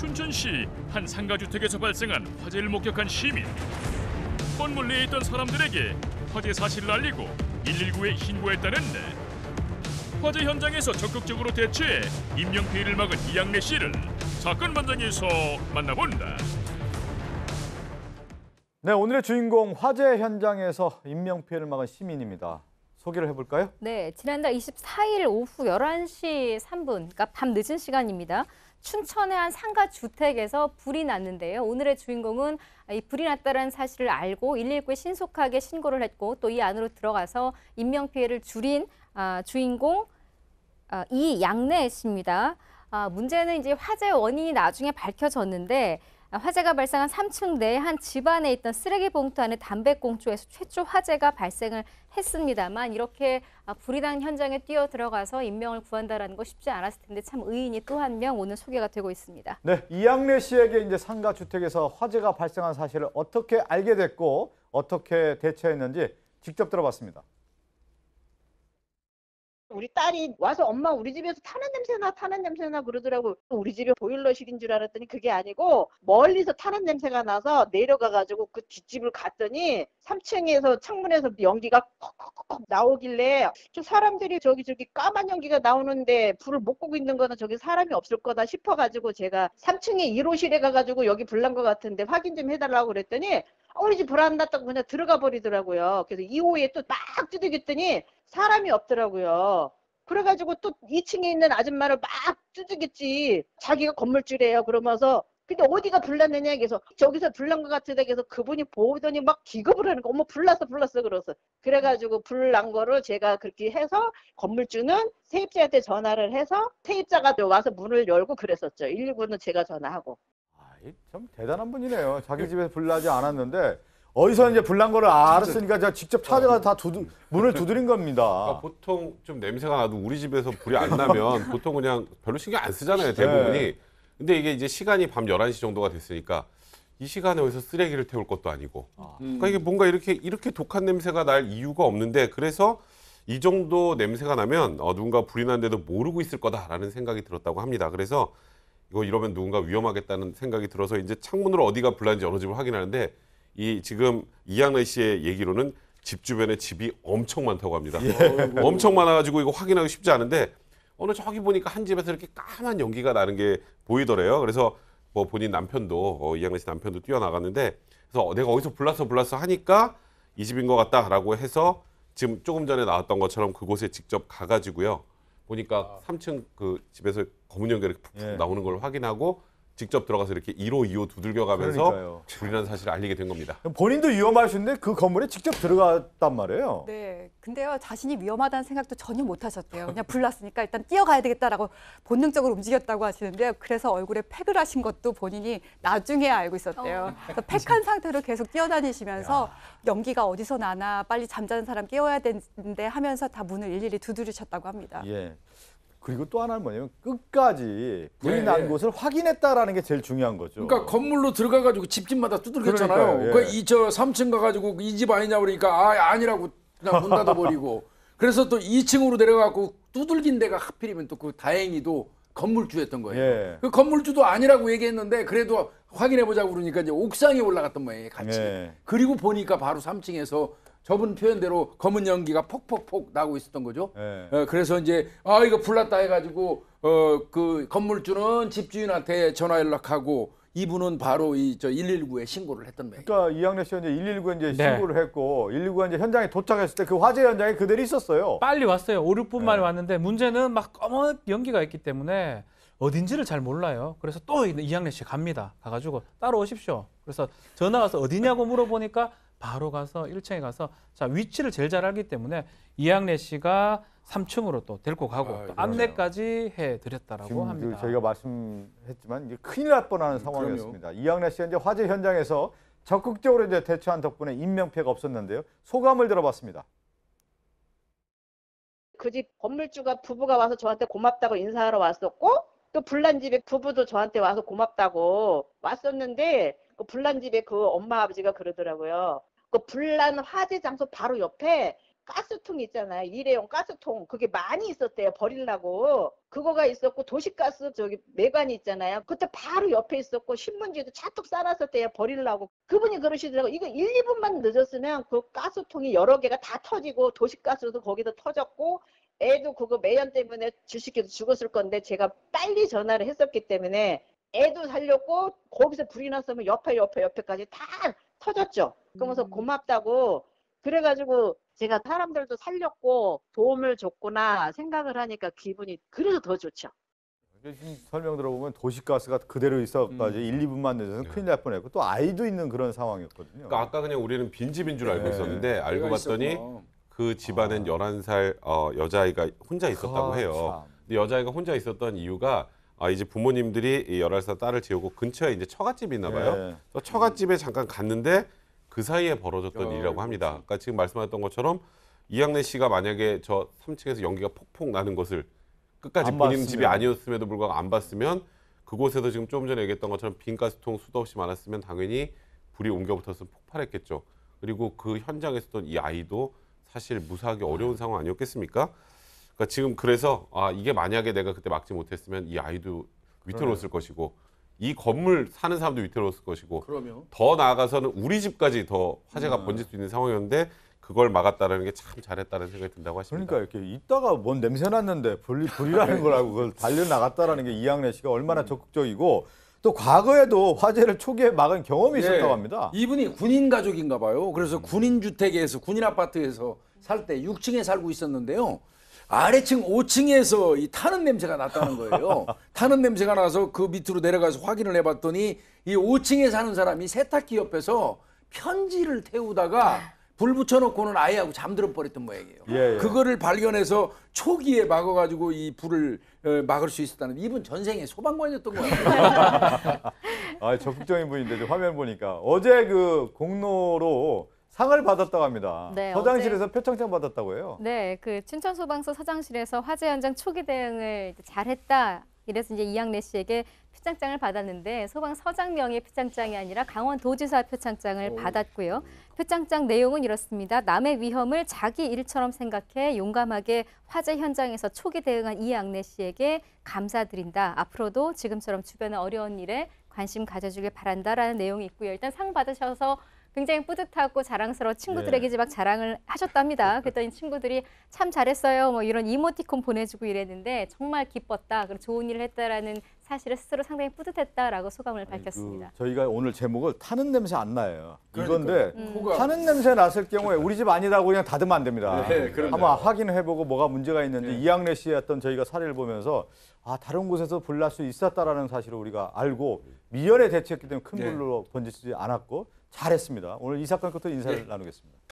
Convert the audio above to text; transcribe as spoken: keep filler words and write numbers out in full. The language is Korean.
춘천시 한 상가주택에서 발생한 화재를 목격한 시민. 건물 내에 있던 사람들에게 화재 사실을 알리고 일일구에 신고했다는데 화재 현장에서 적극적으로 대처해 인명피해를 막은 이양래 씨를 사건 현장에서 만나본다. 네, 오늘의 주인공 화재 현장에서 인명피해를 막은 시민입니다. 소개를 해볼까요? 네, 지난달 이십사일 오후 열한 시 삼 분, 그러니까 밤 늦은 시간입니다. 춘천의 한 상가 주택에서 불이 났는데요. 오늘의 주인공은 이 불이 났다는 사실을 알고 일일구에 신속하게 신고를 했고 또 이 안으로 들어가서 인명피해를 줄인 아, 주인공 아, 이양래 씨입니다. 아, 문제는 이제 화재 원인이 나중에 밝혀졌는데 화재가 발생한 삼 층 내 한 집안에 있던 쓰레기 봉투 안에 담배꽁초에서 최초 화재가 발생을 했습니다만 이렇게 불이 난 현장에 뛰어 들어가서 인명을 구한다는 거 쉽지 않았을 텐데 참 의인이 또 한 명 오늘 소개가 되고 있습니다. 네, 이양래 씨에게 이제 상가 주택에서 화재가 발생한 사실을 어떻게 알게 됐고 어떻게 대처했는지 직접 들어봤습니다. 우리 딸이 와서 엄마 우리 집에서 타는 냄새나 타는 냄새나 그러더라고. 우리 집에 보일러실인 줄 알았더니 그게 아니고 멀리서 타는 냄새가 나서 내려가가지고 그 뒷집을 갔더니 삼 층에서 창문에서 연기가 콕콕콕 나오길래 저 사람들이 저기 저기 까만 연기가 나오는데 불을 못 끄고 있는 거는 저기 사람이 없을 거다 싶어가지고 제가 삼 층에 일 호실에 가가지고 여기 불 난 것 같은데 확인 좀 해달라고 그랬더니 우리 집 불 안 났다고 그냥 들어가 버리더라고요. 그래서 이 호에 또 막 두들겼더니 사람이 없더라고요. 그래가지고 또 이 층에 있는 아줌마를 막 두들겼지. 자기가 건물주래요. 그러면서 근데 어디가 불났느냐 그래서 저기서 불난 것 같은데 그래서 그분이 보더니 막 기겁을 하는 거. 어머 불났어 불났어 그래서 그래가지고 불난 거를 제가 그렇게 해서 건물주는 세입자한테 전화를 해서 세입자가 와서 문을 열고 그랬었죠. 일일구는 제가 전화하고. 참 대단한 분이네요. 자기 집에서 불나지 않았는데 어디서 이제 불난 거를 알았으니까 제가 직접 찾아가 다 두드, 문을 두드린 겁니다. 그러니까 보통 좀 냄새가 나도 우리 집에서 불이 안 나면 보통 그냥 별로 신경 안 쓰잖아요, 대부분이. 네. 근데 이게 이제 시간이 밤 열한 시 정도가 됐으니까 이 시간에 어디서 쓰레기를 태울 것도 아니고. 아. 그러니까 이게 뭔가 이렇게 이렇게 독한 냄새가 날 이유가 없는데 그래서 이 정도 냄새가 나면 어, 누군가 불이 났는데도 모르고 있을 거다라는 생각이 들었다고 합니다. 그래서 이거 이러면 누군가 위험하겠다는 생각이 들어서 이제 창문으로 어디가 불났는지 어느 집을 확인하는데 이 지금 이양래 씨의 얘기로는 집 주변에 집이 엄청 많다고 합니다. 예. 엄청 많아가지고 이거 확인하기 쉽지 않은데 어느 저기 보니까 한 집에서 이렇게 까만 연기가 나는 게 보이더래요. 그래서 뭐 본인 남편도 어, 이양래 씨 남편도 뛰어나갔는데 그래서 내가 어디서 불났어 불났어 하니까 이 집인 것 같다라고 해서 지금 조금 전에 나왔던 것처럼 그곳에 직접 가가지고요. 보니까 삼 층 그 집에서 검은 연기가 이렇게 푹푹 예. 나오는 걸 확인하고 직접 들어가서 이렇게 일 호, 이 호 두들겨가면서 불이라는 사실을 알리게 된 겁니다. 본인도 위험할 수 있는데 그 건물에 직접 들어갔단 말이에요. 네, 근데요 자신이 위험하다는 생각도 전혀 못 하셨대요. 그냥 불났으니까 일단 뛰어가야 되겠다라고 본능적으로 움직였다고 하시는데 그래서 얼굴에 팩을 하신 것도 본인이 나중에 알고 있었대요. 그래서 팩한 상태로 계속 뛰어다니시면서 야. 연기가 어디서 나나 빨리 잠자는 사람 깨워야 되는데 하면서 다 문을 일일이 두드리셨다고 합니다. 예. 그리고 또 하나는 뭐냐면 끝까지 불이 네, 난 네. 곳을 확인했다라는 게 제일 중요한 거죠. 그러니까 건물로 들어가가지고 집집마다 두들겼잖아요. 예. 그 이 저 삼 층 가가지고 이 집 아니냐 그러니까 아 아니라고 그냥 문 닫아버리고 그래서 또 이 층으로 내려가고 두들긴 데가 하필이면 또 그 다행히도 건물주였던 거예요. 예. 그 건물주도 아니라고 얘기했는데 그래도 확인해보자고 그러니까 이제 옥상에 올라갔던 모양이에요 같이. 예. 그리고 보니까 바로 삼 층에서 저분 표현대로 검은 연기가 폭폭폭 나고 있었던 거죠. 네. 어, 그래서 이제 아 이거 불났다 해가지고 어 그 건물주는 집주인한테 전화 연락하고 이분은 바로 이 저 일일구에 신고를 했던 거예요. 그러니까 이양래 씨가 이제 일일구에 이제 네. 신고를 했고 일일구가 이제 현장에 도착했을 때 그 화재 현장에 그대로 있었어요. 빨리 왔어요. 오, 육 분 만에 네. 왔는데 문제는 막 검은 연기가 있기 때문에 어딘지를 잘 몰라요. 그래서 또 이양래 씨 갑니다. 가가지고 따라오십시오. 그래서 전화 와서 어디냐고 물어보니까 바로 가서 일 층에 가서 자 위치를 제일 잘 알기 때문에 이양래 씨가 삼 층으로 또 데리고 가고 아, 또 안내까지 해드렸다라고 지금 합니다. 그 저희가 말씀했지만 이제 큰일 날 뻔한 음, 상황이었습니다. 이양래 씨가 이제 화재 현장에서 적극적으로 이제 대처한 덕분에 인명 피해가 없었는데요. 소감을 들어봤습니다. 그 집 건물주가 부부가 와서 저한테 고맙다고 인사하러 왔었고 또 불난 집에 부부도 저한테 와서 고맙다고 왔었는데 그 불난 집에 그 엄마 아버지가 그러더라고요. 그 불난 화재 장소 바로 옆에 가스통 있잖아요. 일회용 가스통 그게 많이 있었대요. 버리려고. 그거가 있었고 도시가스 저기 매관이 있잖아요. 그때 바로 옆에 있었고 신문지도 차뚝 싸놨었대요. 버리려고. 그분이 그러시더라고요. 이거 일, 이 분만 늦었으면 그 가스통이 여러 개가 다 터지고 도시가스도 거기서 터졌고 애도 그거 매연 때문에 주식해도 죽었을 건데 제가 빨리 전화를 했었기 때문에 애도 살렸고 거기서 불이 났으면 옆에 옆에 옆에까지 다 터졌죠. 그러면서 고맙다고 그래가지고 제가 사람들도 살렸고 도움을 줬구나 생각을 하니까 기분이 그래서 더 좋죠. 지금 설명 들어보면 도시가스가 그대로 있어까지 음. 일, 이 분만 늦어서 네. 큰일 날 뻔했고 또 아이도 있는 그런 상황이었거든요. 그러니까 아까 그냥 우리는 빈집인 줄 알고 네. 있었는데 알고 애가 봤더니 있었구나. 그 집안엔 열한 살 어, 여자아이가 혼자 있었다고 아, 해요. 참. 근데 여자아이가 혼자 있었던 이유가 아, 이제 부모님들이 이 열한 살 딸을 재우고 근처에 이제 처갓집이 있나 봐요. 네. 그래서 처갓집에 잠깐 갔는데 그 사이에 벌어졌던 야, 일이라고 합니다. 그렇지. 그러니까 지금 말씀하셨던 것처럼 이양래 씨가 만약에 저 삼 층에서 연기가 폭폭 나는 것을 끝까지 안 본인 봤으면. 집이 아니었음에도 불구하고 안 봤으면 그곳에도 지금 좀 전에 얘기했던 것처럼 빈 가스통 수도 없이 많았으면 당연히 불이 옮겨 붙었으면 폭발했겠죠. 그리고 그 현장에 있었던 이 아이도 사실 무사하기 어려운 상황 아니었겠습니까? 그러니까 지금 그래서 아 이게 만약에 내가 그때 막지 못했으면 이 아이도 위태로웠을 것이고 이 건물 사는 사람도 위태로웠을 것이고 그러면 더 나아가서는 우리 집까지 더 화재가 음. 번질 수 있는 상황이었는데 그걸 막았다는 게 참 잘했다는 생각이 든다고 하십니다. 그러니까 이렇게 있다가 뭔 냄새 났는데 불, 불이라는 걸 알고 그걸 달려나갔다라는 게 이양래 씨가 얼마나 적극적이고 또 과거에도 화재를 초기에 막은 경험이 있었다고 예. 합니다. 이분이 군인 가족인가 봐요. 그래서 군인 주택에서 군인 아파트에서 살 때 육 층에 살고 있었는데요. 아래층 오 층에서 이 타는 냄새가 났다는 거예요. 타는 냄새가 나서 그 밑으로 내려가서 확인을 해봤더니 이 오 층에 사는 사람이 세탁기 옆에서 편지를 태우다가 불 붙여놓고는 아이하고 잠들어 버렸던 모양이에요. 예, 예. 그거를 발견해서 초기에 막아가지고 이 불을 어, 막을 수 있었다는 이분 전생에 소방관이었던 거예요. 아, 적극적인 분인데 좀 화면 보니까 어제 그 공로로 상을 받았다고 합니다. 네, 서장실에서 표창장 받았다고 해요. 네, 그 춘천소방서 서장실에서 화재 현장 초기 대응을 이제 잘했다. 이래서 이제 이양래 씨에게 표창장을 받았는데 소방서장명의 표창장이 아니라 강원도지사 표창장을 오. 받았고요. 표창장 내용은 이렇습니다. 남의 위험을 자기 일처럼 생각해 용감하게 화재 현장에서 초기 대응한 이양래 씨에게 감사드린다. 앞으로도 지금처럼 주변의 어려운 일에 관심 가져주길 바란다라는 내용이 있고요. 일단 상 받으셔서 굉장히 뿌듯하고 자랑스러워 친구들에게 예. 이제 막 자랑을 하셨답니다. 그랬더니 친구들이 참 잘했어요. 뭐 이런 이모티콘 보내주고 이랬는데 정말 기뻤다. 그리고 좋은 일을 했다라는 사실을 스스로 상당히 뿌듯했다라고 소감을 밝혔습니다. 그 저희가 오늘 제목을 타는 냄새 안 나요. 이건데 음. 코가 타는 냄새 났을 경우에 우리 집 아니라고 그냥 닫으면 안 됩니다. 네, 그럼요. 한번 확인해보고 뭐가 문제가 있는지 네. 이양래 씨의 어떤 저희가 사례를 보면서 아 다른 곳에서 불 날 수 있었다라는 사실을 우리가 알고 미연에 대처했기 때문에 큰 네. 불로 번지지 않았고 잘했습니다. 오늘 이 사건 끝으로 인사를 네. 나누겠습니다.